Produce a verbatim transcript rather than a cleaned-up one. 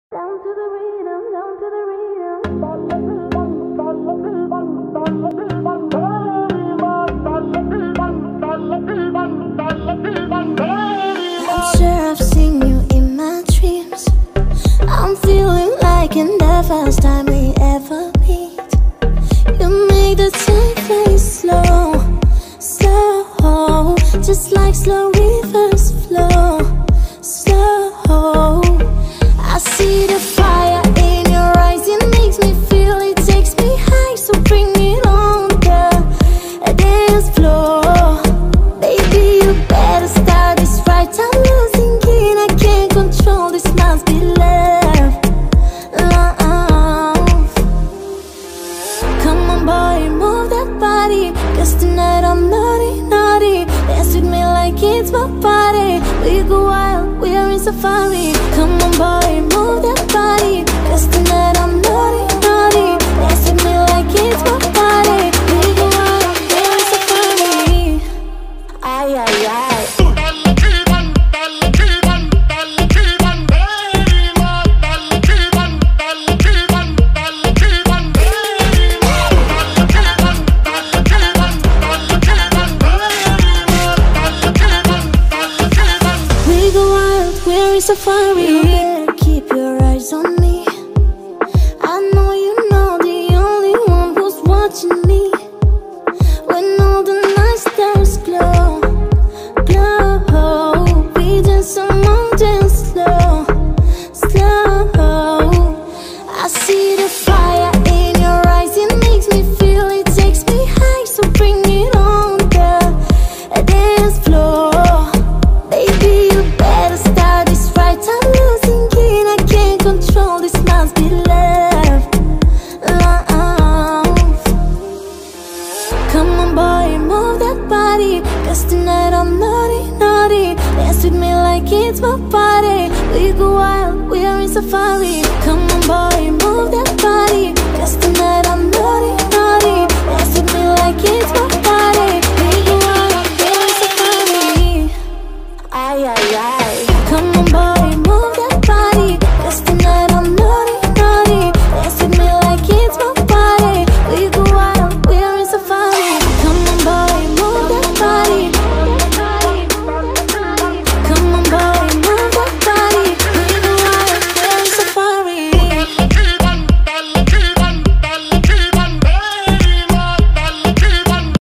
Down to the rhythm, down to the rhythm. I'm sure I've seen you in my dreams. I'm feeling like in the first time we ever meet. You make the time fly slow, slow, just like slow rivers flow, slow. I see the fire in your eyes, it makes me feel, it takes me high. So bring it on the dance floor. Baby, you better start this right. I'm losing it, I can't control this, must be love, love. Come on boy, move that body, cause tonight I'm naughty, naughty. Dance with me like it's my party. We go wild, we are in safari. Come on boy, move that body, cause tonight I'm naughty, naughty. Dance with me like it's my party. We go wild, we are in safari. Ay, ay, ay. We go wild, we're in safari. You better keep your eyes on me. I know you know the only one who's watching me. When all the night stars glow, glow, we dance among them slow, slow. I see the fire in your eyes, it makes me feel, it takes me high. So bring it on the dance floor. Baby, you better start this right. I'm losing it, I can't control this, must be love, love. Come on boy, move that body, cause tonight I'm naughty, naughty. Dance with me like it's my party. We go wild, we are in safari. Come on boy, move that body,